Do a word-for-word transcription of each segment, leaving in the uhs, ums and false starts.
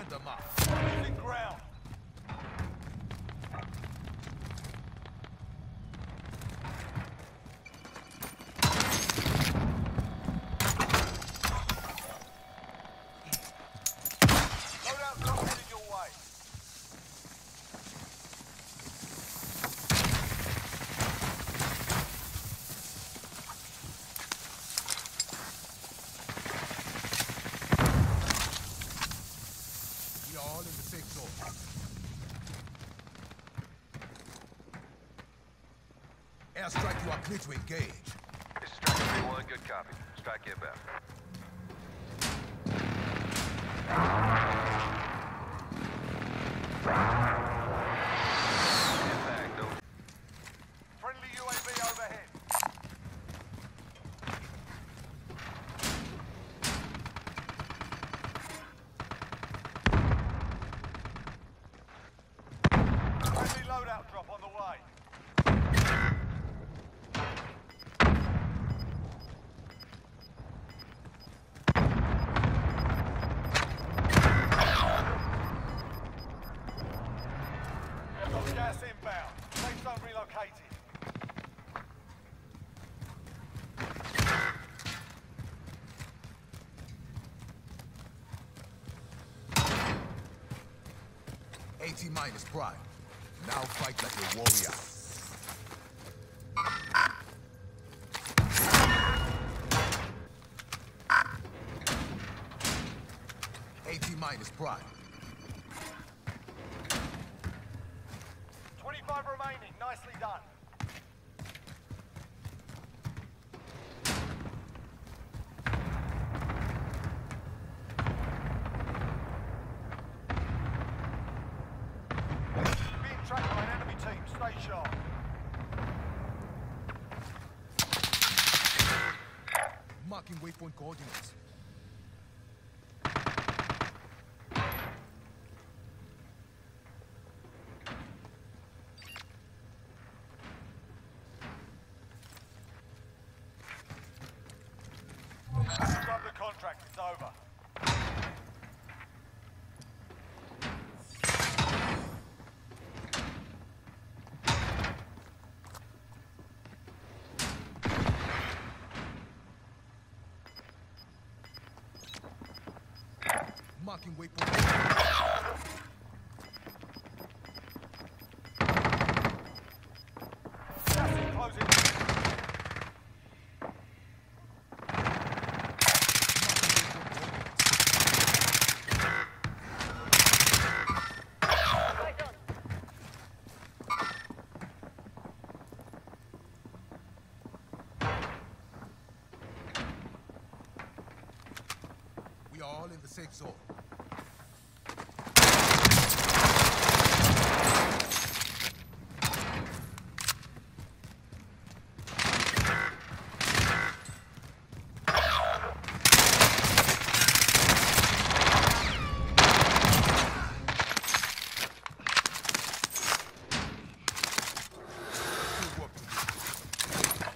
them up. Losing ground. Loadout drop headed your way. We are all in the safe zone. Airstrike, you are clear to engage. This is Striker three one, good copy. Strike inbound. Impact, over. Friendly U A V overhead. Friendly loadout drop on the way. Got gas inbound. Safe zone relocated. eighty minus prime. Now fight like a warrior. eighty minus prime. twenty-five remaining. Nicely done. Being tracked by an enemy team. Stay sharp. Marking waypoint coordinates. Grab the contract. It's over. Marking waypoint. Gas in closing. We are all in the safe zone. Good work to do.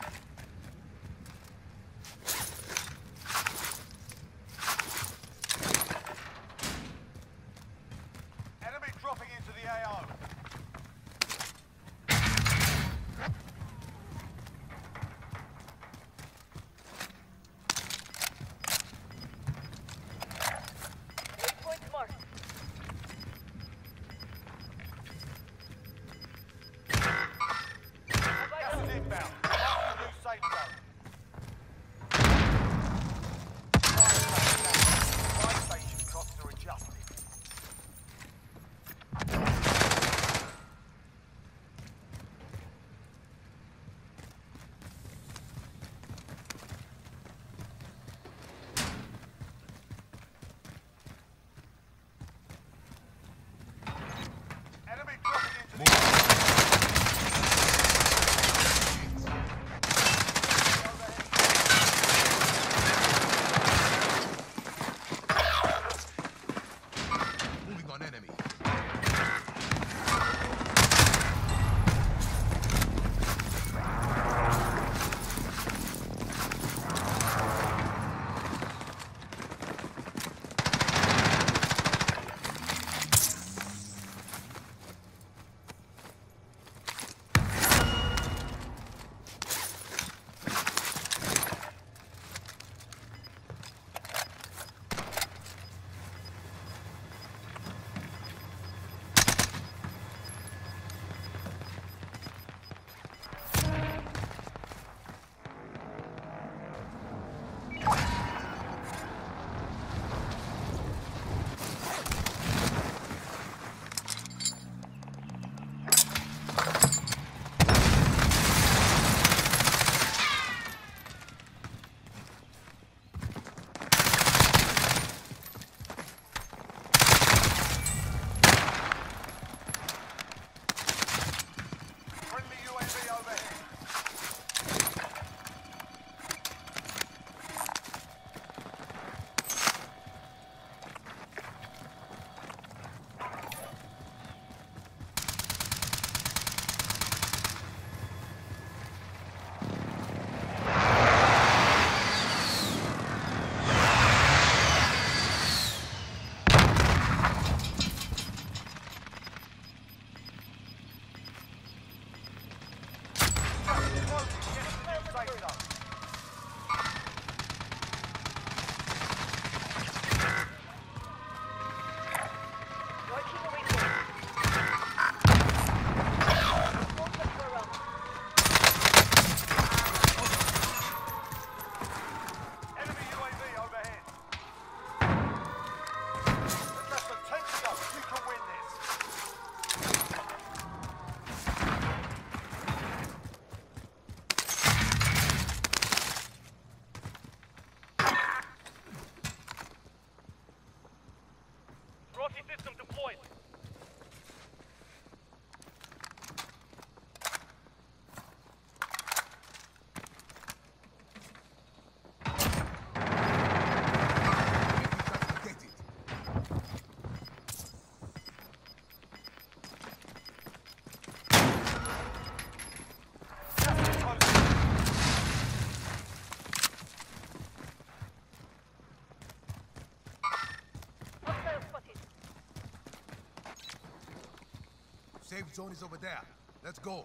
Safe zone is over there. Let's go.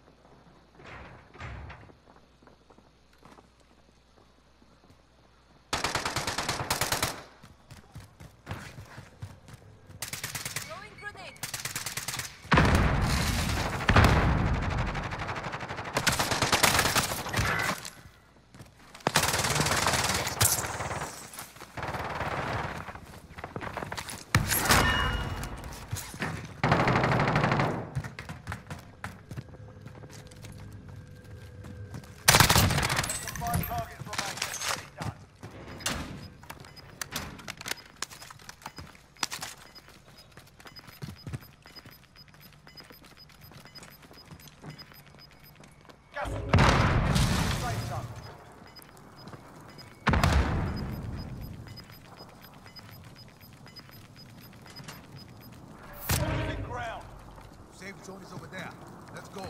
Throwing grenade. Five targets remain. Get it done. Gas is deployed. Get to the safe zone. Losing ground. Safe zone is over there. Let's go.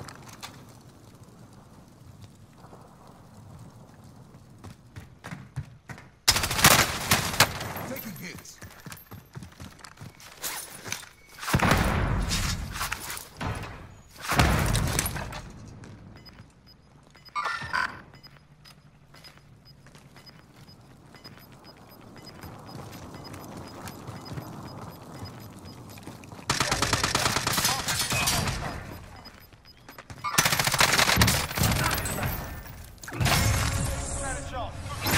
Taking hits. Stand a chance.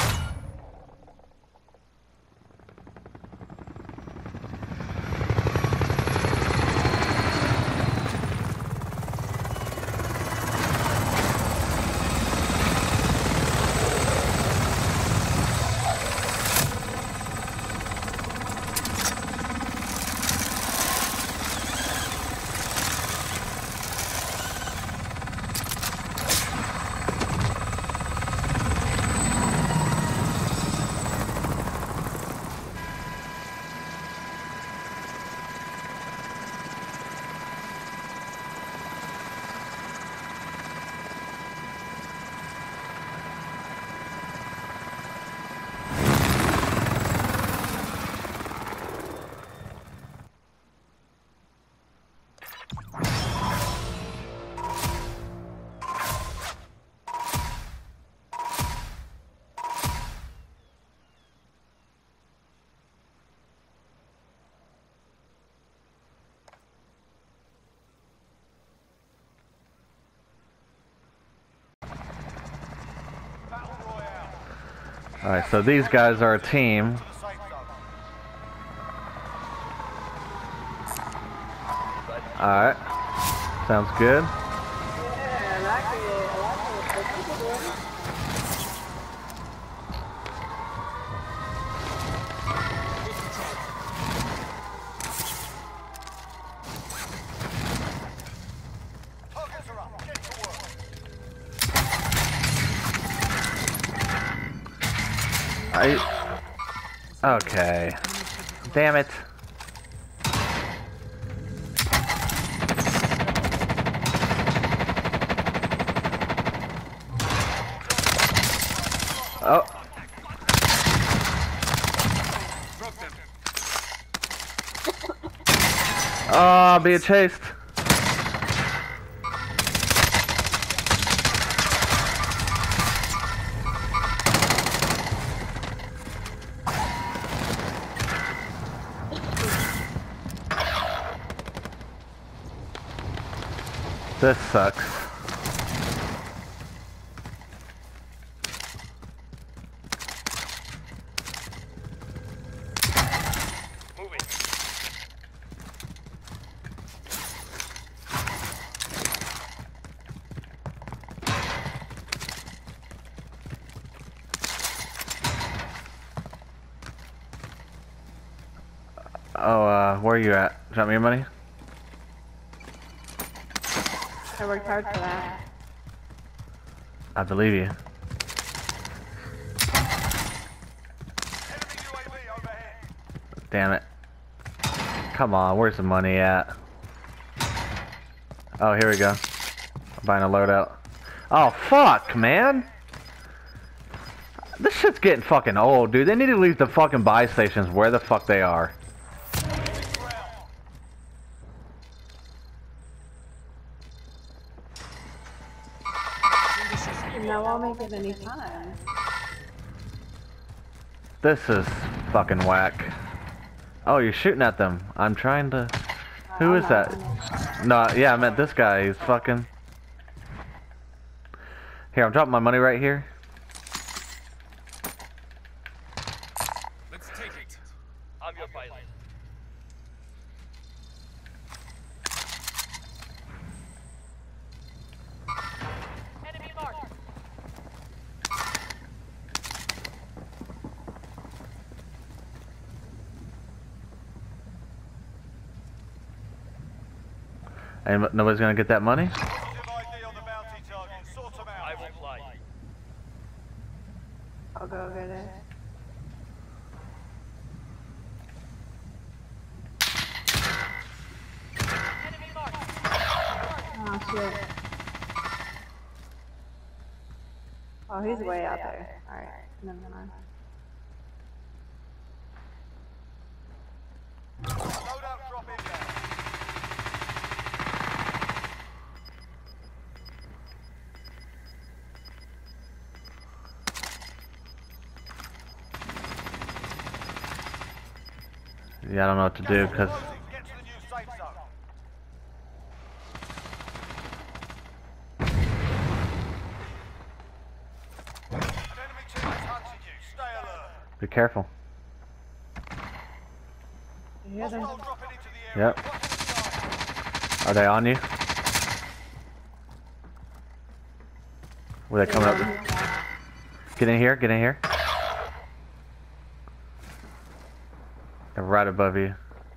Battle Royale. Alright, so these guys are a team. To the safe zone. Alright. Sounds good. Targets are up. Get to work. I... Okay. Damn it. Oh. Oh, being chased. This sucks. Moving. Oh, uh, where are you at? Drop me your money? I worked hard for that. I believe you. Enemy U A V overhead. Damn it. Come on, where's the money at? Oh, here we go. I'm buying a loadout. Oh, fuck, man! This shit's getting fucking old, dude. They need to leave the fucking buy stations where the fuck they are. Losing ground. I won't make it any time. This is fucking whack. Oh, you're shooting at them. I'm trying to... Who is that? No, yeah, I meant this guy. He's fucking... Here, I'm dropping my money right here. Let's take it. I'm your pilot. Enemy marked. And nobody's gonna get that money? Positive I D on the bounty target. Sort them out. I will fly. I'll go over there. Enemy marked. Oh shit. Oh, he's way out there. Alright, never mind. Loadout drop in there. Yeah, I don't know what to do, because... Get to the new safe zone. An enemy team is hunting you. Stay alert. Be careful. You hear them? Hostile dropping into the area. Yep. Watch the sky. Are they on you? Were they coming up? Get in here, get in here. They're right above you.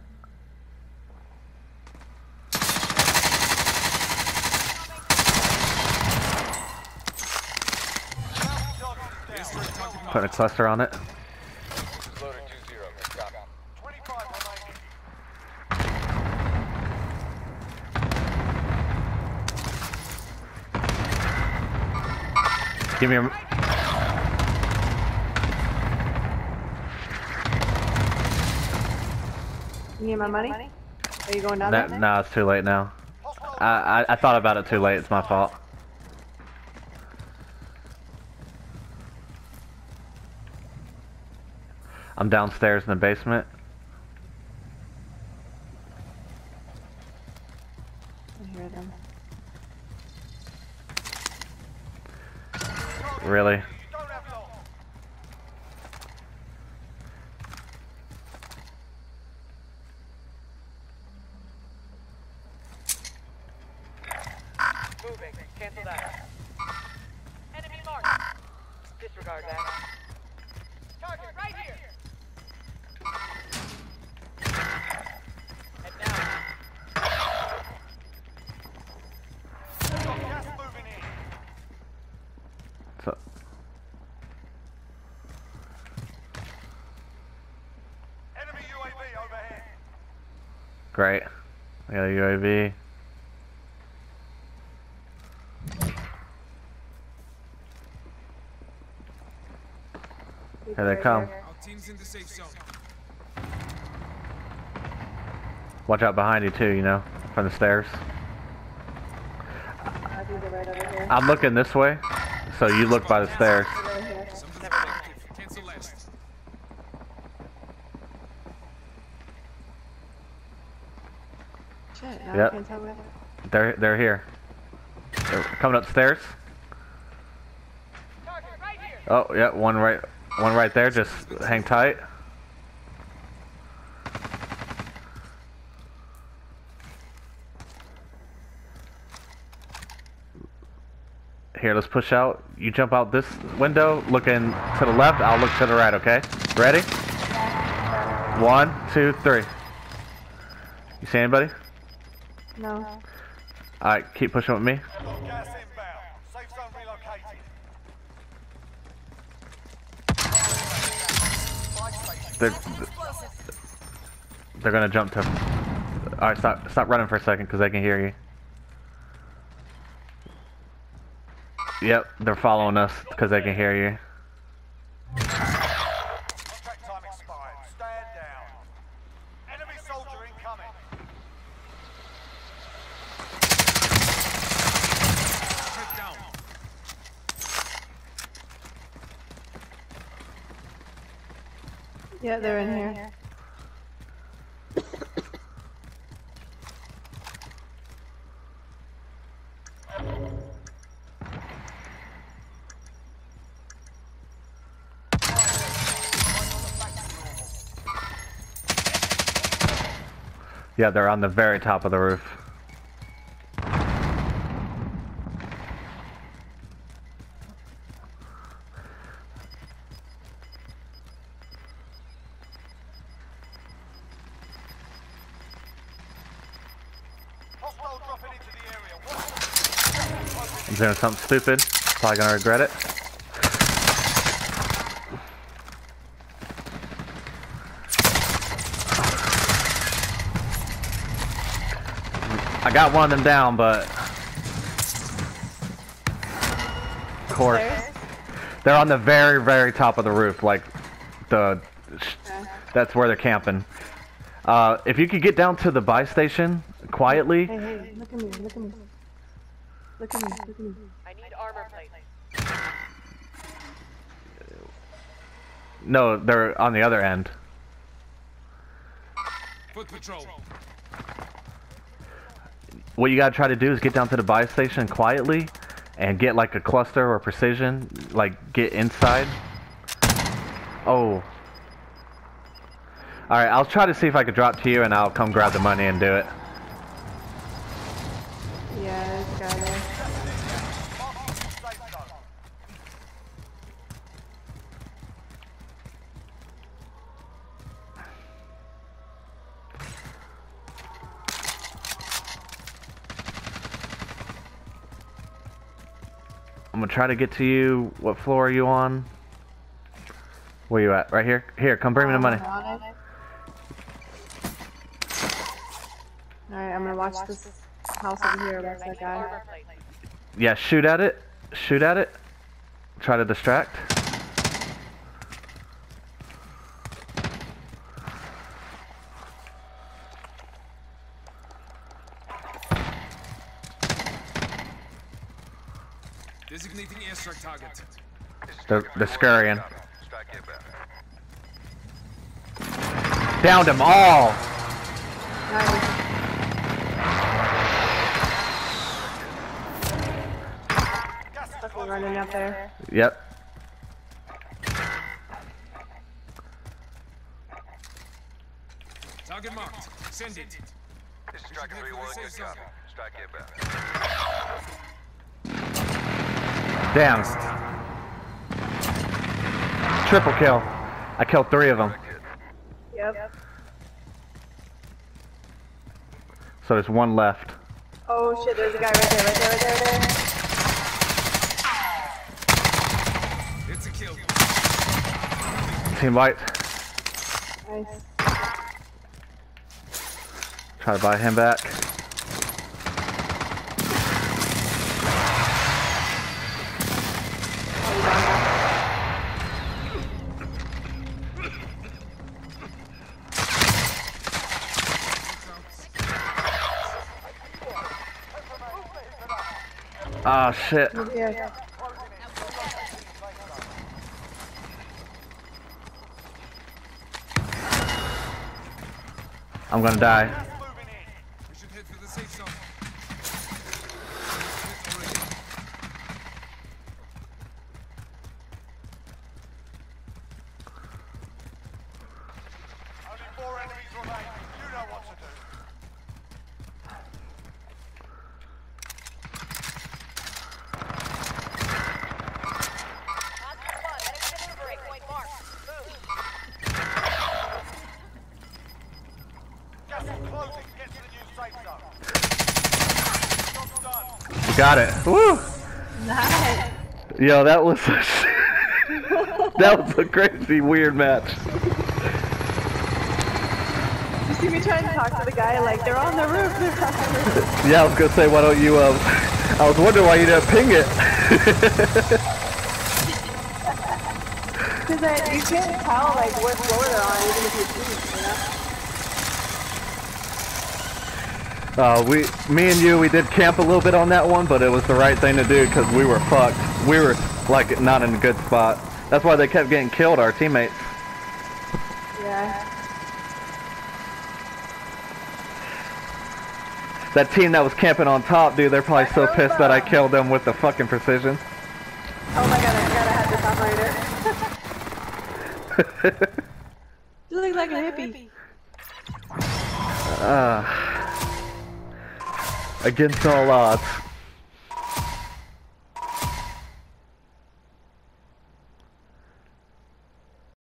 Putting a cluster on it. Loader two zero. Copy. twenty-five remaining. Give me a... You need my money? Are you going down Nah, there? nah, it's too late now. I, I, I thought about it too late. It's my fault. I'm downstairs in the basement. I hear them. Really? You don't have long. Moving. Cancel that. Enemy marked. Disregard that. Target right here. And now. Gas moving in. So, Enemy U A V overhead. great. I got a U A V. Here they come. Our team's in the safe zone. Watch out behind you too, you know, from the stairs. I think they're right over here. I'm looking this way, so you look by the stairs. Right here. Something's active. Cancel last. Shit, now Yep. I can't tell where. They're they're here. They're coming upstairs. Target right here. Oh yeah, one right, one right there. Just hang tight. Here, let's push out. You jump out this window, looking to the left. I'll look to the right. Okay, ready? One, two, three. You see anybody? No. All right, keep pushing with me. Got gas inbound. Safe zone relocated. They're they're gonna jump to. All right, stop stop running for a second because they can hear you. Yep, they're following us because they can hear you. Contract time expired. Stand down. Enemy soldier incoming. Head down. Yeah, they're in here. Yeah, they're on the very top of the roof. Hostile dropping into the area. Watch. I'm doing something stupid. Probably gonna regret it. I got one of them down, but of course they're on the very, very top of the roof. Like the, that's where they're camping. Uh, if you could get down to the buy station quietly. Hey, hey, look at me, look at me. Look at me, look at me. I need armor plates. No, they're on the other end. Foot patrol. What you gotta try to do is get down to the buy station quietly and get like a cluster or precision, like get inside. Oh. Alright, I'll try to see if I can drop to you and I'll come grab the money and do it. Yeah, there's a guy there. I'm gonna try to get to you. What floor are you on? Where you at? Right here? Here, come bring me the money. Alright, I'm gonna watch this house over here. Watch that guy. Armor plates. Yeah, shoot at it. Shoot at it. Try to distract. Designating airstrike target. They're, they're scurrying. Downed them all! Nice. Fucking running up there. Yep. Target marked. Send it. This is Striker three one, good copy. Strike inbound. Damn. Triple kill. I killed three of them. Yep. So there's one left. Oh shit, there's a guy right there, right there, right there, right there. It's a kill. Team white. Nice. Try to buy him back. Oh shit. Yeah. I'm gonna die. We should head for the safe zone. Only four enemies remain. You know what to do. Gas is closing. Get to the new safe zone. Job's done. You got it. Woo! Nice. Yo, that was a that was a crazy weird match. You see me trying to talk to the guy like they're on the roof, they're on the roof. Yeah, I was gonna say, why don't you? Um, I was wondering why you didn't ping it. Because you can't tell like what floor they're on even if you see, you know? Uh, we, me and you, we did camp a little bit on that one, but it was the right thing to do because we were fucked. We were like not in a good spot. That's why they kept getting killed, our teammates. guy. That team that was camping on top, dude, they're probably so pissed that I killed them with the fucking precision. Oh my god, I forgot I had this operator. You look like a hippie. Uh, against all odds.